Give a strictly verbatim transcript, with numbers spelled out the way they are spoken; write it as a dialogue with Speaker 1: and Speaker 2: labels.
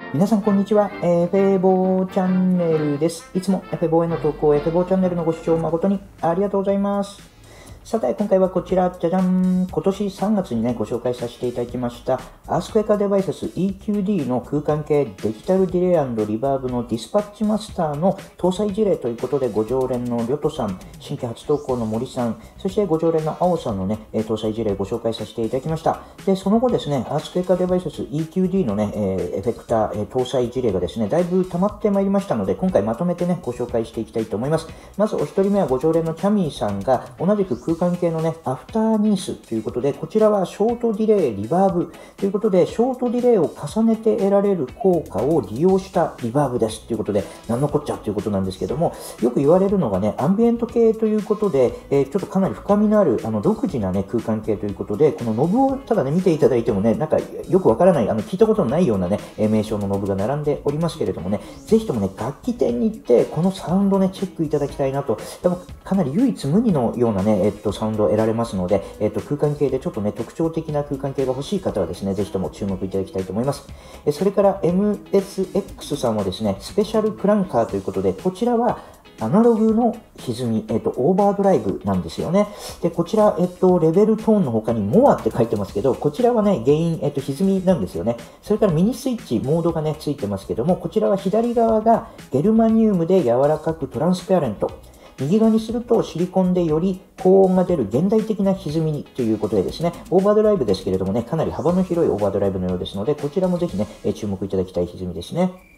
Speaker 1: 皆さんこんにちは。エフェボーチャンネルです。いつもエフェボーへの投稿、エフェボーチャンネルのご視聴誠にありがとうございます。さて、今回はこちら、じゃじゃん。今年さんがつにね、ご紹介させていただきました、アースクエカデバイス イーキューディー の空間系デジタルディレイ&リバーブのディスパッチマスターの搭載事例ということで、ご常連のりょとさん、新規初投稿の森さん、そしてご常連の青さんのね、搭載事例をご紹介させていただきました。で、その後ですね、アースクエカデバイス イーキューディー のね、エフェクター、搭載事例がですね、だいぶ溜まってまいりましたので、今回まとめてね、ご紹介していきたいと思います。まずお一人目はご常連のキャミーさんが、同じく空間系のね、アフターニースということで、こちらはショートディレイ、リバーブということで、ショートディレイを重ねて得られる効果を利用したリバーブですということで、なんのこっちゃということなんですけども、よく言われるのがね、アンビエント系ということで、えー、ちょっとかなり深みのある、あの、独自なね、空間系ということで、このノブをただね、見ていただいてもね、なんかよくわからない、あの、聞いたことのないようなね、名称のノブが並んでおりますけれどもね、ぜひともね、楽器店に行って、このサウンドね、チェックいただきたいなと、多分かなり唯一無二のようなね、えっと、サウンドを得られますので、えっと、空間系でちょっとね、特徴的な空間系が欲しい方はですね、ぜひとも注目いただきたいと思います。えそれから エムエスエックス さんはですね、スペシャルクランカーということで、こちらはアナログの歪み、えっと、オーバードライブなんですよね。で、こちら、えっと、レベルトーンの他にモアって書いてますけど、こちらはね、原因、えっと、歪みなんですよね。それからミニスイッチ、モードがね、ついてますけども、こちらは左側がゲルマニウムで柔らかくトランスペアレント。右側にするとシリコンでより高音が出る現代的な歪みにということでですね、オーバードライブですけれどもね、かなり幅の広いオーバードライブのようですので、こちらもぜひね、注目いただきたい歪みですね。